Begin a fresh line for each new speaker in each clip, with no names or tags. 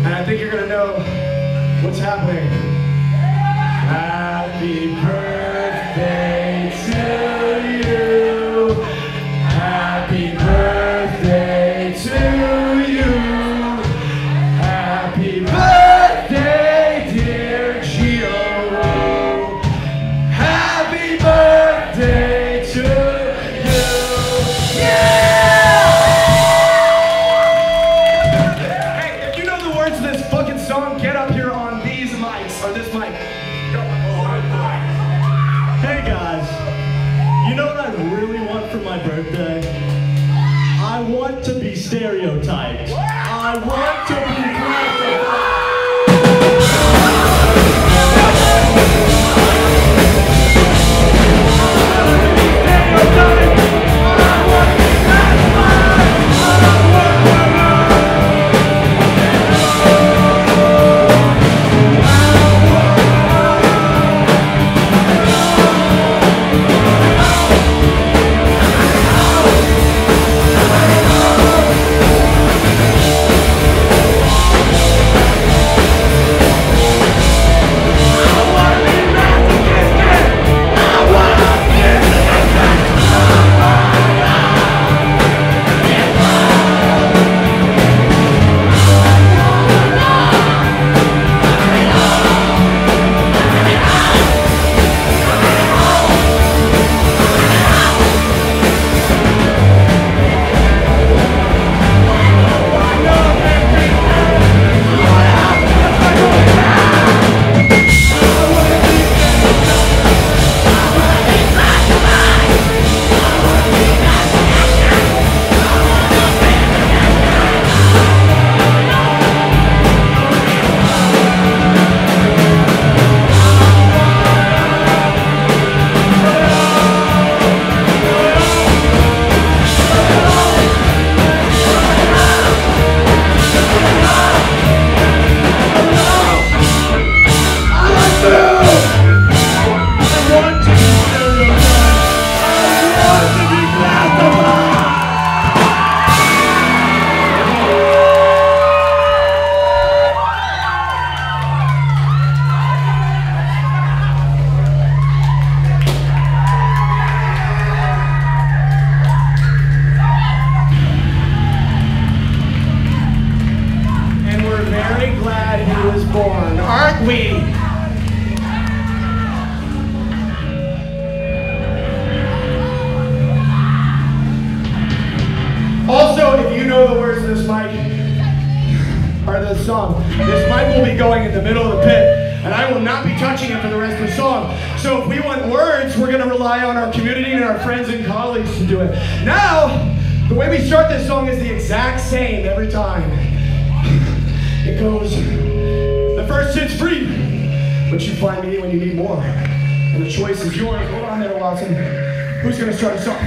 And I think you're gonna know what's happening. Happy birthday to you. Happy birthday to you. Happy birthday, dear Gio. Happy birthday to you. Yeah! Hey, if you know the words to this fucking song, get up here on these mics, or this mic.
Hey guys, you know what I really want for my birthday? I want to be stereotyped. I want to be classified.
Born, aren't we? Also, if you know the words to this mic, or the song, this mic will be going in the middle of the pit, and I will not be touching it for the rest of the song. So if we want words, we're going to rely on our community and our friends and colleagues to do it. Now, the way we start this song is the exact same every time. It goes... The first hit's free, but you find me when you need more. And the choice is yours. Hold on there, Watson. Who's gonna start us off?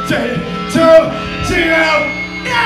3, 2, 0.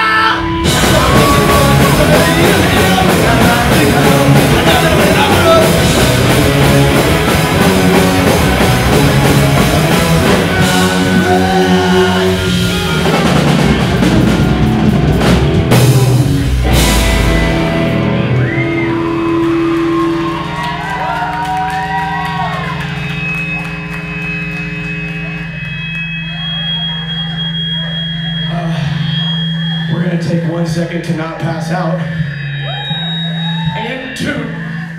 We're gonna take 1 second to not pass out. And 2.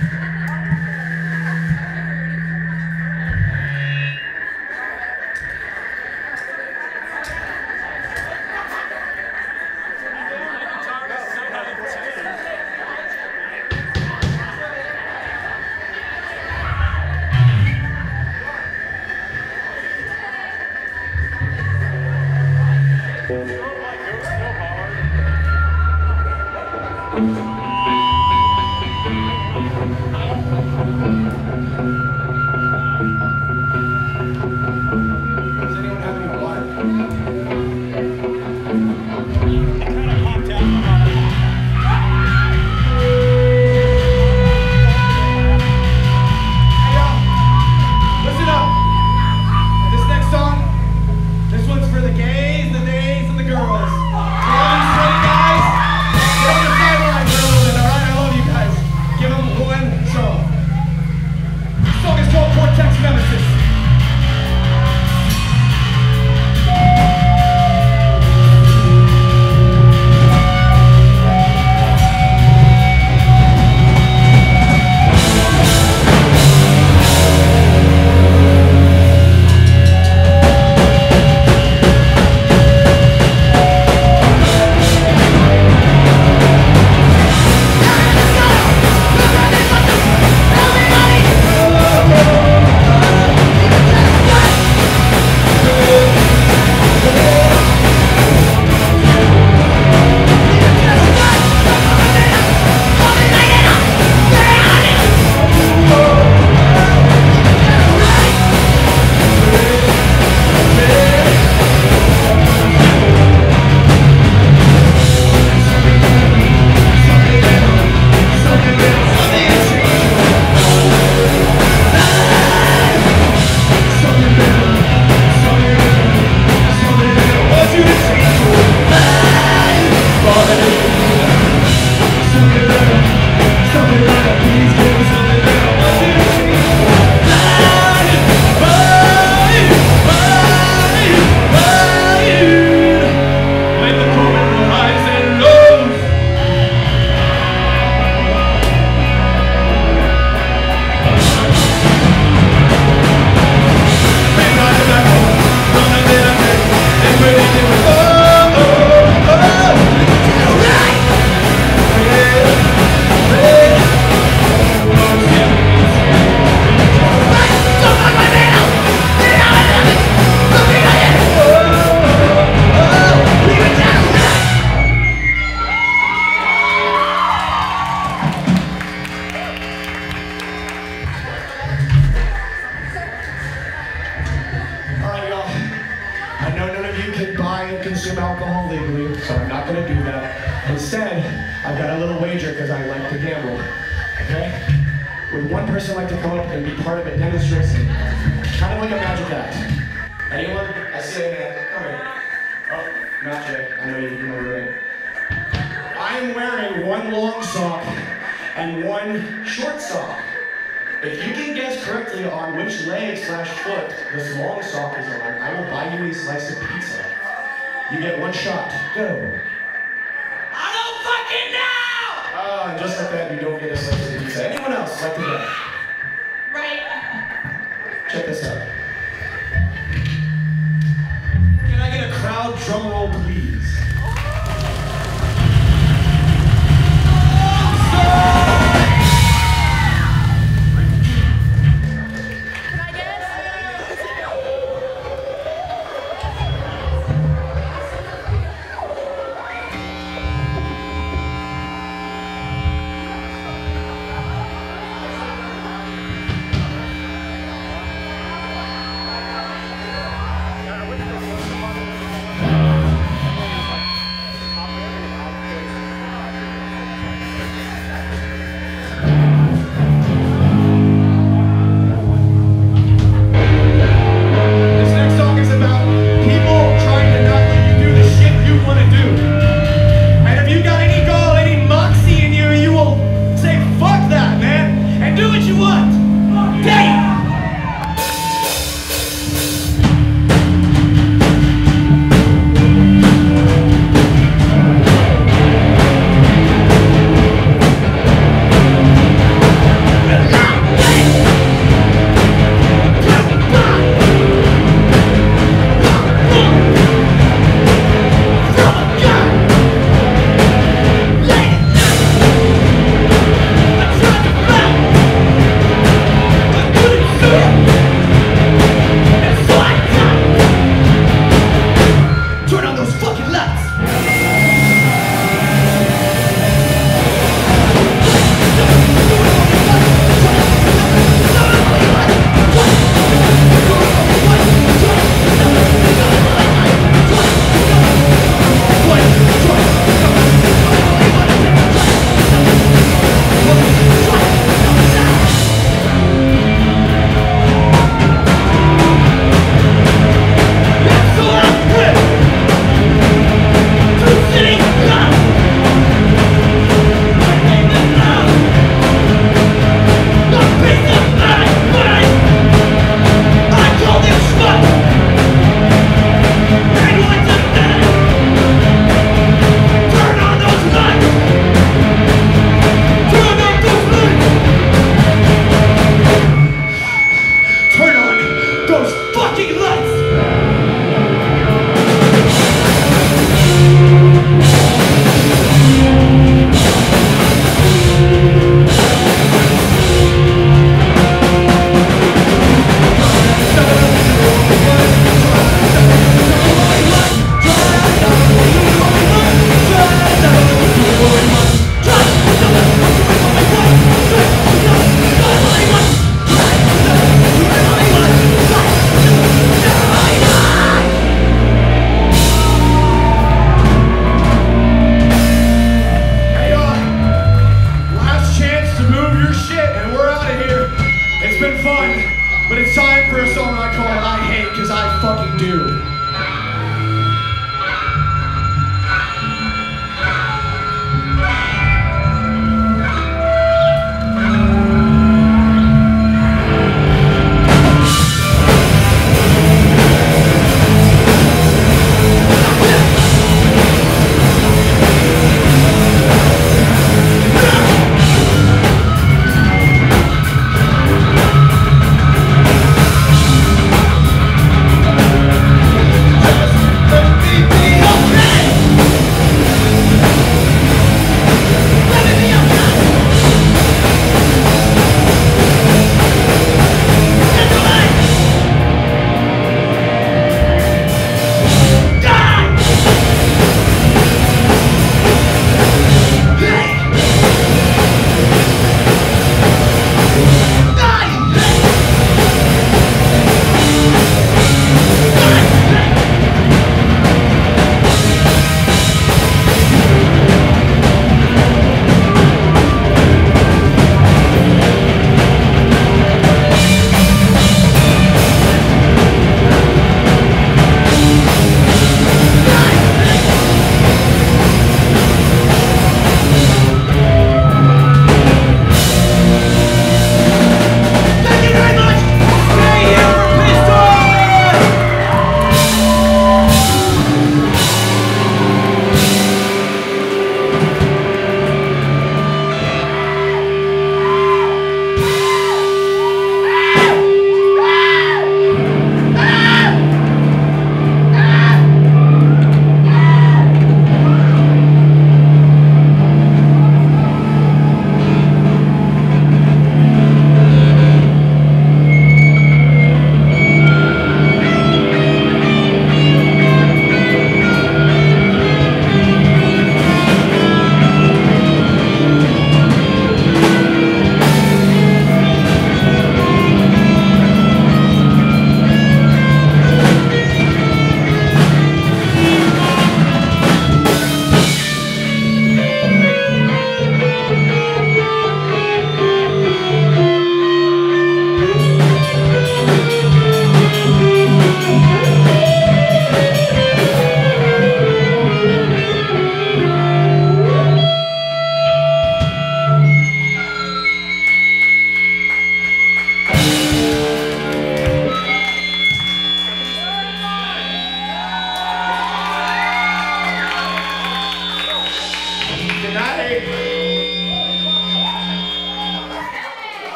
Consume alcohol legally, so I'm not going to do that. Instead, I've got a little wager because I like to gamble. Okay? Would one person like to come up and be part of a demonstration? Kind of like a magic act. Anyone? I see a man. Come here. Oh, not Jay. I know you can over it. I'm wearing one long sock and one short sock. If you can guess correctly on which leg/foot this long sock is on, I will buy you a slice of pizza. You get one shot. Go.
I don't fucking know!
And just like that, you don't